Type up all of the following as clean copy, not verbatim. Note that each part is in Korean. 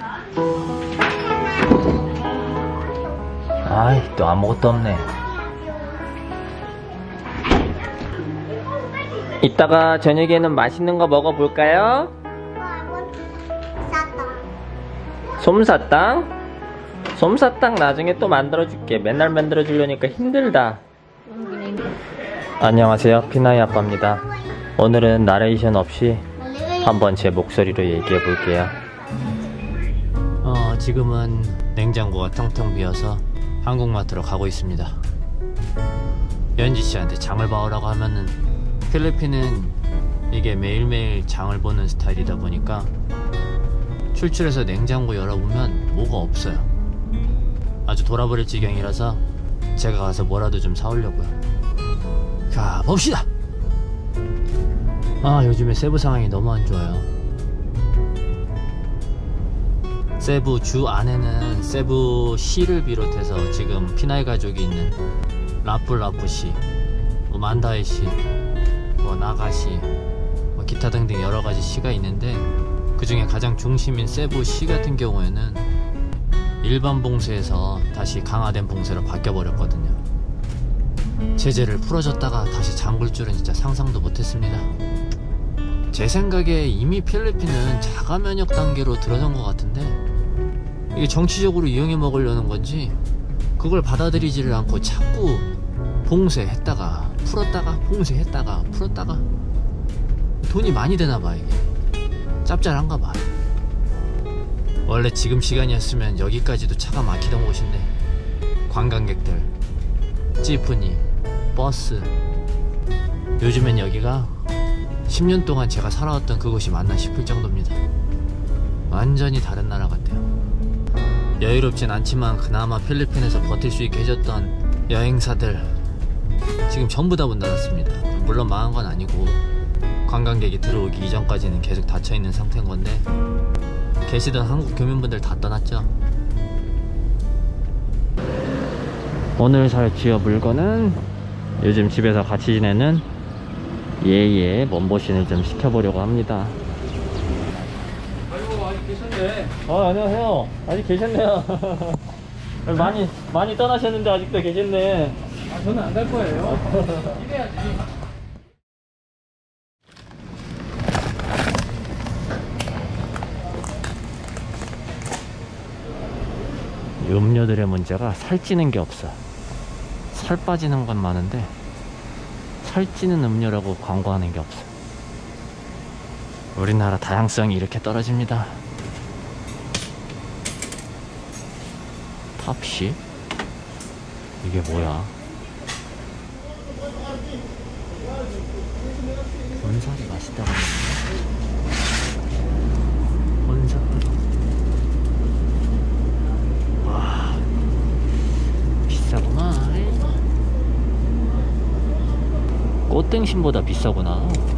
아이, 또 아무것도 없네. 이따가 저녁에는 맛있는 거 먹어볼까요? 솜사탕? 솜사탕 나중에 또 만들어줄게. 맨날 만들어주려니까 힘들다. 안녕하세요, 피나이 아빠입니다. 오늘은 나레이션 없이 한번 제 목소리로 얘기해 볼게요. 지금은 냉장고가 텅텅 비어서 한국마트로 가고 있습니다. 연지 씨한테 장을 봐오라고 하면은, 필리핀은 이게 매일매일 장을 보는 스타일이다 보니까 출출해서 냉장고 열어보면 뭐가 없어요. 아주 돌아버릴 지경이라서 제가 가서 뭐라도 좀 사오려고요. 자, 봅시다. 요즘에 세부 상황이 너무 안 좋아요. 세부 주 안에는 세부시를 비롯해서 지금 피나이 가족이 있는 라뿔라푸시, 만다이시, 나가시, 기타 등등 여러가지 시가 있는데, 그 중에 가장 중심인 세부시 같은 경우에는 일반 봉쇄에서 다시 강화된 봉쇄로 바뀌어버렸거든요. 제재를 풀어줬다가 다시 잠글 줄은 진짜 상상도 못했습니다. 제 생각에 이미 필리핀은 자가 면역 단계로 들어선 것 같은데, 이게 정치적으로 이용해 먹으려는 건지 그걸 받아들이지를 않고 자꾸 봉쇄했다가 풀었다가 봉쇄했다가 풀었다가, 돈이 많이 되나봐. 이게 짭짤한가봐. 원래 지금 시간이었으면 여기까지도 차가 막히던 곳인데, 관광객들, 찌푸니, 버스, 요즘엔 여기가 10년 동안 제가 살아왔던 그곳이 맞나 싶을 정도입니다. 완전히 다른 나라 같아요. 여유롭진 않지만 그나마 필리핀에서 버틸 수 있게 해줬던 여행사들 지금 전부 다 문 닫았습니다. 물론 망한 건 아니고 관광객이 들어오기 이전까지는 계속 닫혀있는 상태인 건데, 계시던 한국 교민분들 다 떠났죠. 오늘 살 쥐어 물건은 요즘 집에서 같이 지내는 예의 몸보신을 좀 시켜보려고 합니다. 아이고, 아직 계셨네. 안녕하세요. 아직 계셨네요. 많이 떠나셨는데 아직도 계셨네. 저는 안 갈 거예요. 이래야지. 음료들의 문제가 살찌는 게 없어. 살 빠지는 건 많은데 살찌는 음료라고 광고하는 게 없어. 우리나라 다양성이 이렇게 떨어집니다. 탑시? 이게 뭐야? 본살이 맛있다고 하는데? 본살. 와, 비싸구나. 꽃등심보다 비싸구나.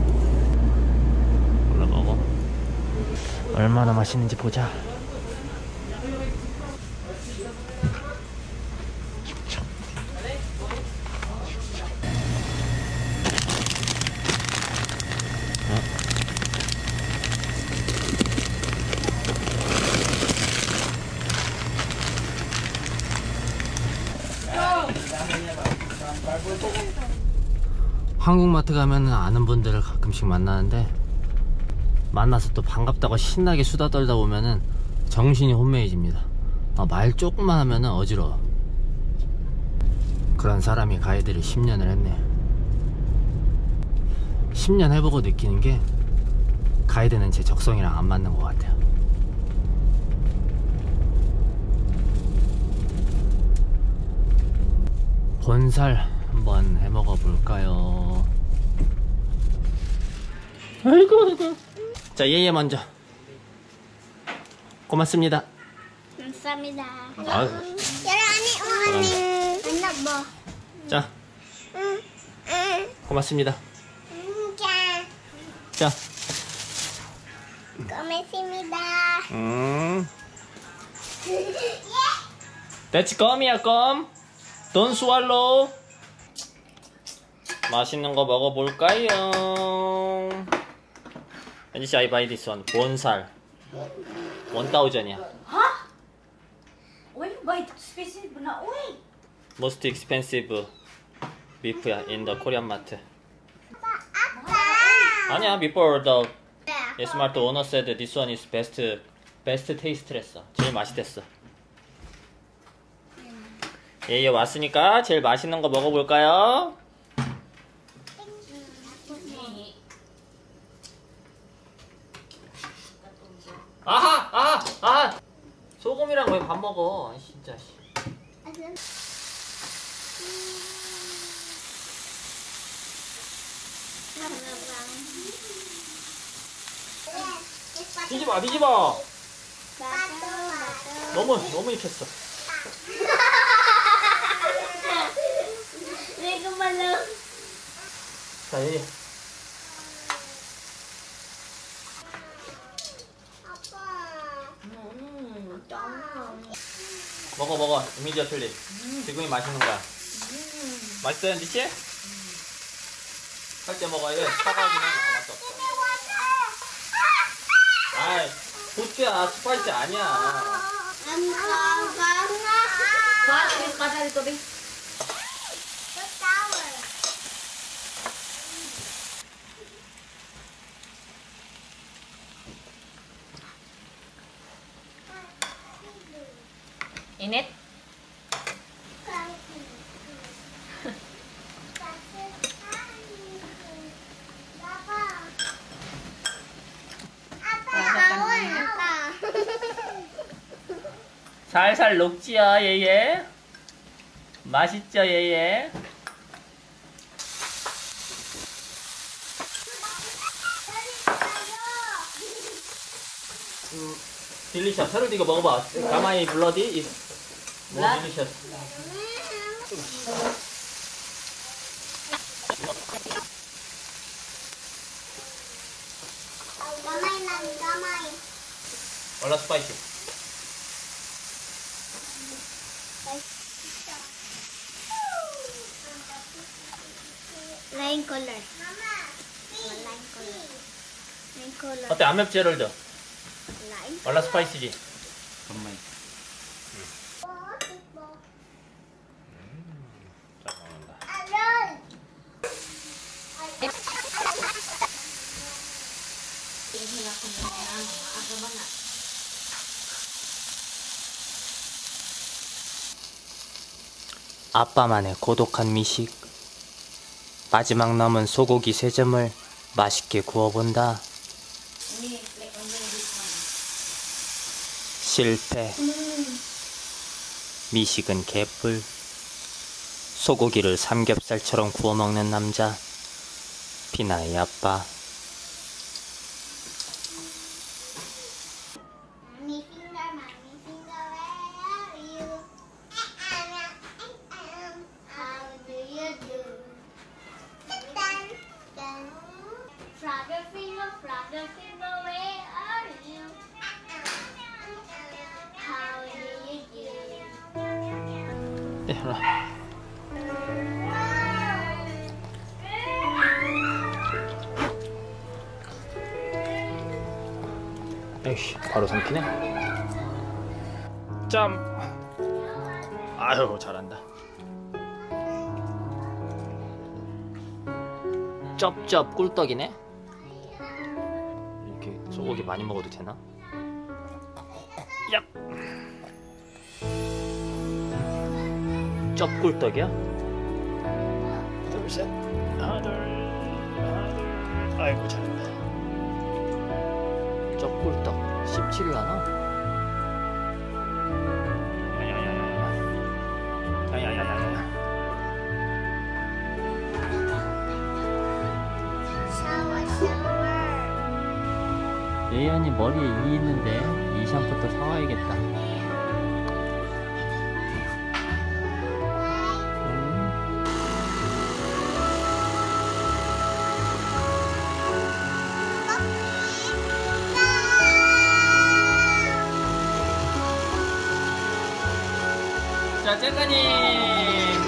몰라 먹어. 얼마나 맛있는지 보자. 한국마트 가면은 아는 분들을 가끔씩 만나는데, 만나서 또 반갑다고 신나게 수다 떨다 보면은 정신이 혼미해집니다. 말 조금만 하면은 어지러워. 그런 사람이 가이드를 10년을 했네. 10년 해보고 느끼는 게, 가이드는 제 적성이랑 안 맞는 것 같아요. 본살 한번 해먹어 볼까요? 아이고. 자, 예예 먼저. 고맙습니다. 감사합니다. 아유. 자, 고맙습니다. 자. 고맙습니다. That's 껌이야, 껌. Don't swallow. 맛있는 거 먹어볼까요? 현지씨, I buy this one. 본살. 1000이야. Hah? Why you buy specific na? Uy! Most expensive beef야 in the Korean market. 아니야, before the Smart owner said this one is best taste랬어. 제일 맛있댔어. 예, 왔으니까 제일 맛있는 거 먹어볼까요? 아하! 소금이랑 왜 밥 먹어? 진짜. 뒤집어. 너무 익혔어. Hindi ko malo. 자, 얘. 먹어. 이미디어틀리. 지금이 맛있는 거야. 맛있어요, 니치? 할 때 먹어야 돼. 사과하기는 아무것도 없어. 아이, 고추야. 스파이스 아니야. Pada dito, be. Init? 살살 녹지요, 얘. 맛있죠, 얘. 딜리셔스. 하루도 이거 먹어봐. 가마이 블러디 is more delicious. 얼라 스파이시. Lain color. Lain color. 어때? 안 맵지, 헤럴드? Lain. 얼라 스파이시지? 잘 먹는다. 아빠만의 고독한 미식. 마지막 남은 소고기 3점을 맛있게 구워본다. 실패. 미식은 개뿔. 소고기를 삼겹살처럼 구워 먹는 남자. 피나의 아빠. Mommy finger, where are you? How do you do? Frogger finger, where are you? How do you do? 에이씨, 바로 삼키네. 짬. 아유, 잘한다. 쩝쩝 꿀떡이네. 이렇게 소고기 많이 먹어도 되나? 얍. 쩝꿀떡이야? 둘, 셋. 하나, 둘. 아이고, 잘한다. 쩝꿀떡 씹지를 않아? 야야야야야. 예연이 머리에 이 있는데 이 샴푸도 사와야겠다. 자, 젤라님